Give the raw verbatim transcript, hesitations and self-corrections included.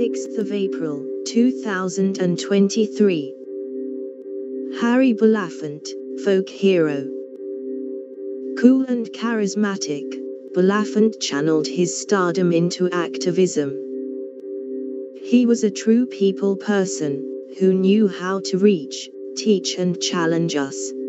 sixth of April, two thousand twenty-three. Harry Belafonte, folk hero. Cool and charismatic, Belafonte channeled his stardom into activism. He was a true people person, who knew how to reach, teach and challenge us.